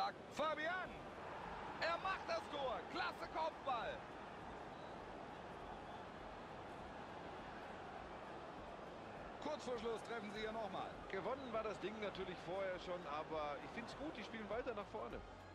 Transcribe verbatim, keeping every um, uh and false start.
stark. Fabian! Er macht das Tor. Klasse Kopfball. Kurz vor Schluss treffen sie hier nochmal. Gewonnen war das Ding natürlich vorher schon, aber ich finde es gut, die spielen weiter nach vorne.